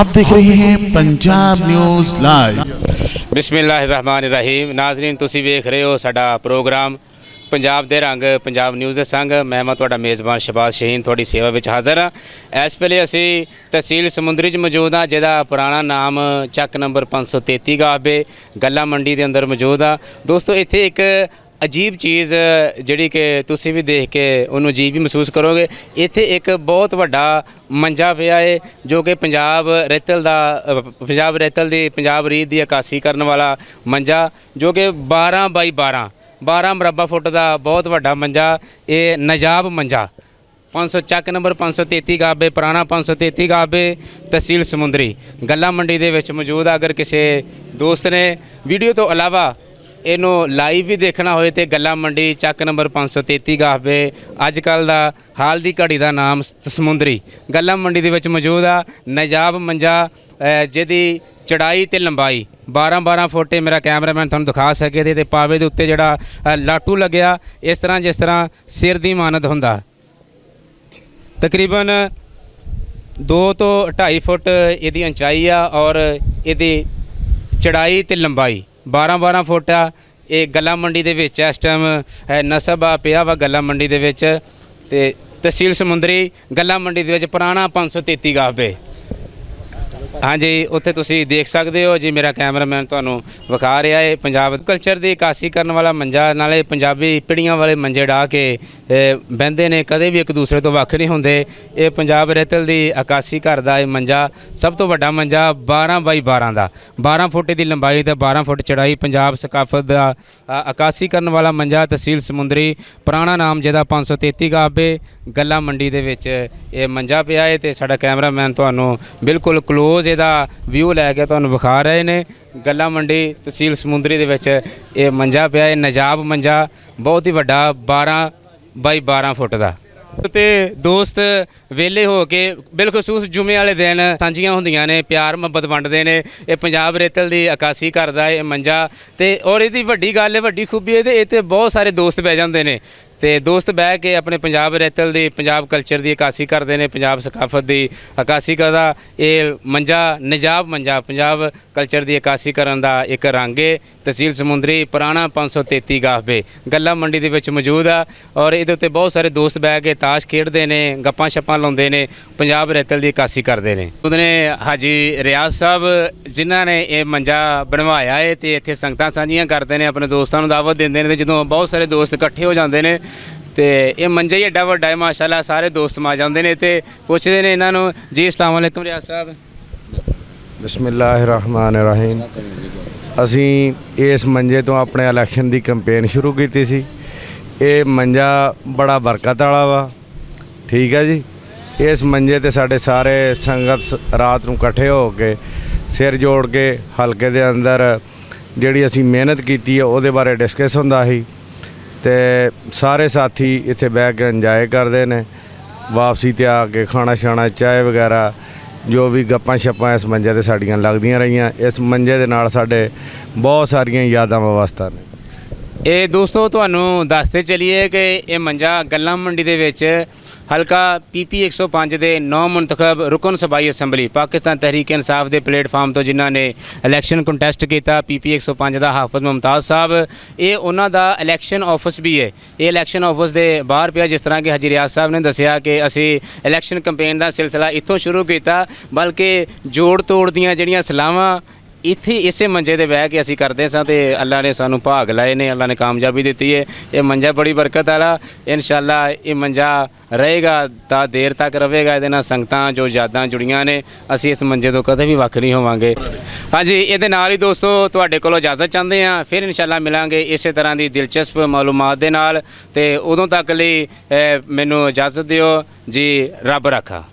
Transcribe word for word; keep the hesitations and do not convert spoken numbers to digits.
आप देख रहे हैं पंजाब न्यूज़ लाइव। बिस्मिल्लाहिर्रहमानिर्रहीम। नाज़रीन तुसी वेख रहे हो साडा प्रोग्राम पंजाब दे रंग पंजाब न्यूज़ दे संग। मैं मैं तुहाडा मेज़बान शहबाज शहीन थोड़ी सेवा विच हाज़र हाँ। इस वेले असी तहसील समुंदरी च मौजूद हाँ, जिहदा पुराना नाम चक नंबर पाँच सौ तेती गाहबे गल्ला मंडी के अंदर मौजूद हाँ। दोस्तों इत्थे एक अजीब चीज़ जिहड़ी कि तुसी भी देख के उन्होंने अजीब भी महसूस करोगे। इत्थे एक बहुत वड्डा मंजा पिया है जो कि पंजाब रेतल दा पंजाब रेतल दी पंजाब रीत की अकासी करने वाला मंजा, जो कि बारह बाई बारह बारह मुरबा फुट का बहुत वड्डा मंजा। ये नजाब मंजा पाँच सौ चक नंबर पाँच सौ तेती गाहबे पुराना पाँच सौ तेती गाहबे तहसील समुंदरी गल्ला मंडी दे विच मौजूद। अगर किसी दोस्त ने वीडियो तो अलावा इनू लाइव भी देखना होए तो गल्ला मंडी चक नंबर पाँच सौ तेती गाहबे अजकल का हाल की घड़ी का नाम समुंदरी गल्ला मंडी दे विच मौजूद आ। नजाब मंजा जिहदी चढ़ाई तो लंबाई बारह बारह फुट मेरा कैमरामैन तुहानूं दिखा सके ते पावे दे उत्ते जिहड़ा लाटू लग्या इस तरह जिस तरह सिर दी मानत हुंदा। तकरीबन दो तो ढाई फुट इहदी उंचाई आ और इहदी चढ़ाई तो लंबाई बारह बारह फुट आ। ये गल्ला मंडी दे विच इस टाइम नसब आ पिया वा गल्ला मंडी दे विच ते तहसील समुंदरी गल्ला मंडी दे विच पुराना पाँच सौ तेती गाहबे। हाँ जी, उत्थे तुसी देख सकते हो जी, मेरा कैमरामैन तुहानूं विखा रहा है। पंजाब कल्चर की अकासी करने वाला मंजा, नाले पंजाबी पीढ़ियां वाले मंजे डाह के बहिंदे ने, कदे भी एक दूसरे तो वख नहीं होंदे। ये पंजाब रेतल की अकासी करदा है मंजा, सब तो वड्डा मंजा बारह बाई बारह का बारह फुट की लंबाई ते बारह फुट चढ़ाई पंजाब सकाफत का अकासी करने वाला मंजा तहसील समुंदरी पुराना नाम जिहदा पाँच सौ तेती गाहबे गल्ला मंडी दे विच ये मंजा पिया है। ते साडा कैमरामैन तुहानूं बिल्कुल क्लोज ਇਹਦਾ व्यू लैके तुहानूं विखा रहे ने। गल्ला मंडी तहसील समुंदरी दे विच ये मंजा पिया है नजाब मंजा, बहुत ही वड्डा बारह बाई बारह फुट का। ते दोस्त वेले हो के बिलखसूस जुमे वाले दिन सांझियां होंदियां ने, प्यार मुहब्बत वंडदे ने। ये पंजाब रेतल की अकासी करदा है मंजा ते और इहदी वड्डी गल वड्डी खूबी है ते बहुत सारे दोस्त बह जांदे ने ते दोस्त बह के अपने पंजाब रेतल की पंजाब कल्चर की अकासी करते हैं, पंजाब सकाफत की अकासी करदा। ये मंजा नजाब मंजा पंजाब कल्चर की अकासी करन दा एक रंग है। तहसील समुंदरी पुराना पाँच सौ तेती गाहबे गल्ला मंडी दे विच मौजूद आ और इहदे उत्ते बहुत सारे दोस्त बह के ताश खेडते हैं, गप्पां शप्पां लाउंदे ने, पंजाब रेतल की अकासी करते हैं। उन्होंने हाजी रियाज साहब जिन्हां ने यह मंजा बनवाया है तो इत्थे संगतां सांझियां करते हैं, अपने दोस्तों दावत देंदे ने। जदों बहुत सारे दोस्त इकट्ठे हो जाते हैं तो ये मंजा ही एडा वड्डा है माशाअल्लाह, सारे दोस्त मा जाते हैं तो पुछते हैं इन्हों जी। अस्सलाम वालेकुम रियाज साहब। बिस्मिल्लाहिर्रहमानिर्रहीम। असी इस मंजे तो अपने इलैक्शन की कैंपेन शुरू की सी। ये मंजा बड़ा बरकत वाला वा, ठीक है जी। इस मंजे ते साडे सारे संगत रात नूं इकट्ठे हो के सिर जोड़ के हलके दे अंदर जिहड़ी असी मेहनत की है उहदे बारे डिस्कस हुंदा सी ते सारे साथी इत्थे बह के इंजॉय करते हैं। वापसी ते आके खाना शाना चाय वगैरह जो भी गप्पां शप्पां इस मंजे ते साडियां लगदियां रहियां। इस मंजे दे नाल साडे बहुत सारियां यादां वाबस्ता ने। ये दोस्तों तुहानूं दसते चलिए कि ये मंजा गल्ला मंडी दे विच हल्का पी पी एक सौ पाँच के नौ मुंतखब रुकन सूबाई असैंबली पाकिस्तान तहरीक इंसाफ के प्लेटफार्म तो जिन्हों ने इलैक्शन कंटैसट किया पी पी एक सौ पाँच का हाफिज मुमताज़ साहब, ये उन्हों का इलैक्शन ऑफिस भी है। ये इलैक्शन ऑफिस के बाहर पिया, जिस तरह कि हाजी रियाज साहब ने दसिया कि असी इलैक्शन कंपेन का सिलसिला इत्थों शुरू किया, बल्कि जोड़ तोड़ दियां जिहड़ियां सलाहां इत्थे इसे मंजे ते बह के असी करते सां ते अल्लाह ने सानू भाग लाए ने, अल्लाह ने कामयाबी दी है। ये मंजा बड़ी बरकत वाला इंशाअल्लाह ये मंजा रहेगा ता देर तक रहेगा। ये संगतां जो यादां जुड़ियां ने, असी इस मंजे तो कदे भी वख नहीं होवांगे। हाँ जी, ये नाल ही दोस्तों तुहाडे कोलों इजाजत चाहते हैं, फिर इंशाअल्लाह मिलांगे इस तरह की दिलचस्प मालूमात दे नाल। ते उदों तक लई मैनूं इजाजत दिओ जी, रब रखा।